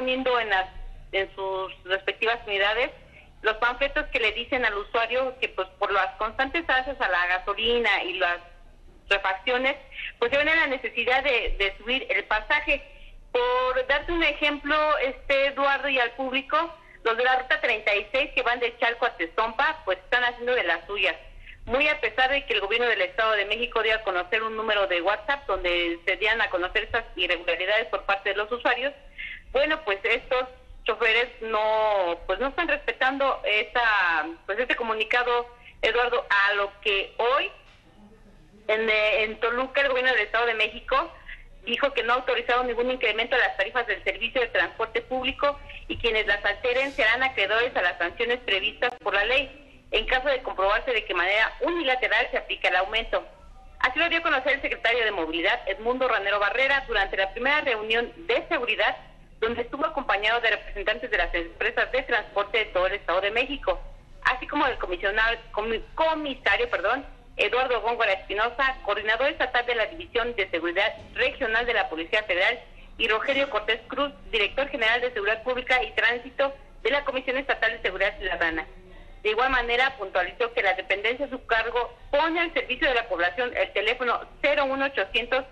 poniendo en sus respectivas unidades los panfletos que le dicen al usuario que pues por las constantes alzas a la gasolina y las refacciones, pues se ven en la necesidad de subir el pasaje. Por darte un ejemplo, Eduardo, y al público, los de la ruta 36 que van de Chalco a Tezompa, pues están haciendo de las suyas. Muy a pesar de que el gobierno del Estado de México dio a conocer un número de WhatsApp donde se dieran a conocer estas irregularidades por parte de los usuarios, bueno, pues estos choferes no están respetando este comunicado, Eduardo, a lo que hoy en Toluca el gobierno del Estado de México dijo que no ha autorizado ningún incremento a las tarifas del servicio de transporte público y quienes las alteren serán acreedores a las sanciones previstas por la ley, en caso de comprobarse de que manera unilateral se aplica el aumento. Así lo dio a conocer el secretario de Movilidad, Edmundo Ranero Barrera, durante la primera reunión de seguridad, donde estuvo acompañado de representantes de las empresas de transporte de todo el Estado de México, así como del comisario, Eduardo Góngora Espinosa, coordinador estatal de la División de Seguridad Regional de la Policía Federal, y Rogelio Cortés Cruz, director general de Seguridad Pública y Tránsito de la Comisión Estatal de Seguridad Ciudadana. De igual manera, puntualizó que la dependencia a su cargo pone al servicio de la población el teléfono 01800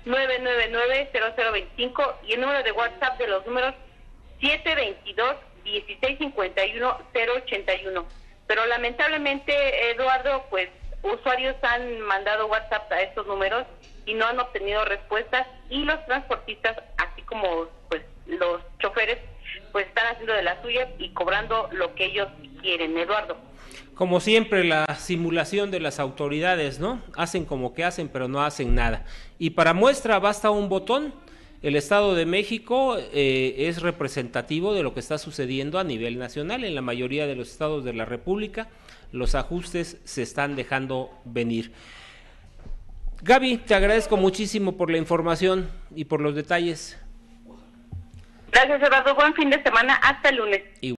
999-0025 y el número de WhatsApp de los números 722-1651-081. Pero lamentablemente, Eduardo, pues usuarios han mandado WhatsApp a estos números y no han obtenido respuestas, y los transportistas, así como pues los choferes, pues están haciendo de las suyas y cobrando lo que ellos quieren, Eduardo. Como siempre, la simulación de las autoridades, ¿no? Hacen como que hacen, pero no hacen nada. Y para muestra basta un botón. El Estado de México es representativo de lo que está sucediendo a nivel nacional. En la mayoría de los estados de la República, los ajustes se están dejando venir. Gaby, te agradezco muchísimo por la información y por los detalles. Gracias, Eduardo. Buen fin de semana. Hasta el lunes.